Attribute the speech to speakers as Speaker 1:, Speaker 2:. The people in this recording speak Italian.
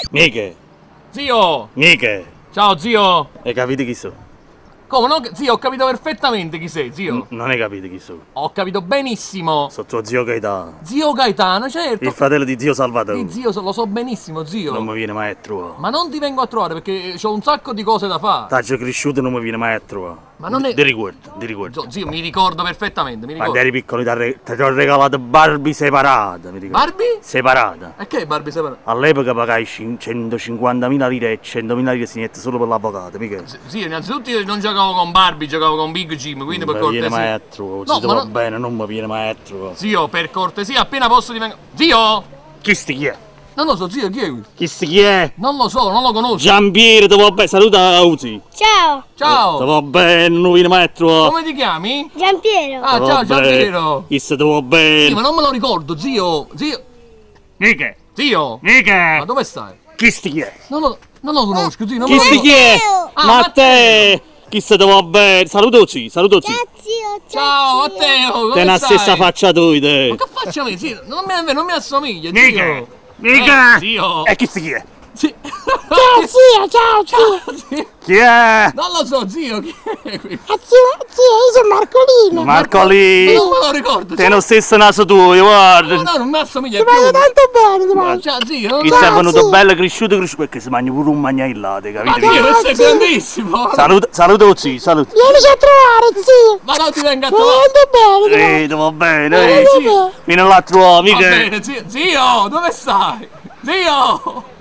Speaker 1: Miche,
Speaker 2: Zio!
Speaker 1: miche,
Speaker 2: Ciao zio!
Speaker 1: hai capito chi sono?
Speaker 2: Come no? Zio, ho capito perfettamente chi sei, zio.
Speaker 1: Non hai capito chi sono?
Speaker 2: Ho capito benissimo.
Speaker 1: Sono tuo zio Gaetano,
Speaker 2: Zio Gaetano, certo.
Speaker 1: il fratello di zio Salvatore.
Speaker 2: Di zio, lo so benissimo, zio.
Speaker 1: Non mi viene mai a trovare.
Speaker 2: Ma non ti vengo a trovare perché ho un sacco di cose da fare.
Speaker 1: T'agio cresciuto e non mi viene mai a trovare.
Speaker 2: Ma non è-
Speaker 1: Ti ricordo, ti ricordo.
Speaker 2: Zio, mi ricordo perfettamente, mi
Speaker 1: Quando
Speaker 2: ricordo.
Speaker 1: eri piccolo ti ho regalato Barbie separata, mi ricordo.
Speaker 2: Barbie?
Speaker 1: Separata.
Speaker 2: E che è Barbie separato?
Speaker 1: All'epoca pagai 150.000 lire e 100.000 lire signette solo per l'avvocato, mica.
Speaker 2: Zio, innanzitutto io non giocavo con Barbie, giocavo con Big Jim, quindi per
Speaker 1: Non mi viene mai
Speaker 2: cortesia.
Speaker 1: a trovare,
Speaker 2: No,
Speaker 1: si
Speaker 2: ma
Speaker 1: va
Speaker 2: no-
Speaker 1: bene, non mi viene mai a trovare.
Speaker 2: Zio, per cortesia, appena posso ti vengo. Zio!
Speaker 1: Chi sti chi è?
Speaker 2: Non lo so, zio, chi è qui?
Speaker 1: Chi è?
Speaker 2: Non lo so, non lo conosco.
Speaker 1: Giampiero, ti va bene, saluta Uzi.
Speaker 3: Ciao,
Speaker 1: Ti
Speaker 2: Ciao!
Speaker 1: va bene, non viene mai a trovare.
Speaker 2: Come ti chiami?
Speaker 3: Giampiero.
Speaker 2: Ah,
Speaker 1: Ti va
Speaker 2: ciao,
Speaker 1: bene.
Speaker 2: Giampiero!
Speaker 1: Chi se ti va
Speaker 2: Sì, ma
Speaker 1: bene?
Speaker 2: non me lo ricordo, zio! Zio!
Speaker 1: Mica,
Speaker 2: Zio! Ma
Speaker 1: mica.
Speaker 2: dove stai?
Speaker 1: Chi sti chi è?
Speaker 2: Non lo conosco, zio, non me
Speaker 1: Chi
Speaker 2: lo
Speaker 1: sti
Speaker 2: ricordo.
Speaker 1: chi è?
Speaker 2: Ah,
Speaker 1: Ma
Speaker 2: Matteo.
Speaker 1: te! Chi se ti va bene? Saluta Uzi, saluta Uzi.
Speaker 3: Ciao zio,
Speaker 2: Ciao,
Speaker 3: zio.
Speaker 2: Matteo!
Speaker 1: Te
Speaker 2: Come
Speaker 1: la
Speaker 2: stai?
Speaker 1: stessa faccia tu,
Speaker 2: Ma
Speaker 1: te.
Speaker 2: che faccio io? Zio, non mi assomiglia,
Speaker 1: Mica,
Speaker 2: zio!
Speaker 1: mica.
Speaker 2: Zio!
Speaker 1: E chi sti chi è?
Speaker 2: Sì.
Speaker 3: Ciao zio, ciao zio.
Speaker 2: Zio.
Speaker 1: Chi è?
Speaker 2: Non lo so, zio, chi è qui?
Speaker 3: Zio, io sono Marcolino.
Speaker 1: Marcolì.
Speaker 2: Non me lo ricordo,
Speaker 1: Te lo stesso naso tuo, guarda.
Speaker 2: No, non mi assomiglia
Speaker 3: Ti
Speaker 2: più!
Speaker 3: voglio tanto bene, ti voglio.
Speaker 2: Ciao, zio! Non
Speaker 1: Chi
Speaker 2: lo
Speaker 1: sta
Speaker 3: Ciao,
Speaker 1: venuto
Speaker 3: sì.
Speaker 1: bello cresciuto perché si mangia pure un magnailatte,
Speaker 2: Ma
Speaker 1: capito?
Speaker 2: zio, questo è grandissimo!
Speaker 1: Saluta Uzi, saluta.
Speaker 3: Vienici a trovare, zio.
Speaker 2: Ma non ti venga a
Speaker 3: Ti
Speaker 2: trovare!
Speaker 3: voglio bene, ti voglio.
Speaker 1: Ti va bene,
Speaker 2: Eh,
Speaker 1: eh.
Speaker 2: zio.
Speaker 1: Fino là a trovare,
Speaker 2: Va
Speaker 1: mica.
Speaker 2: bene, zio! Zio, dove stai? Zio!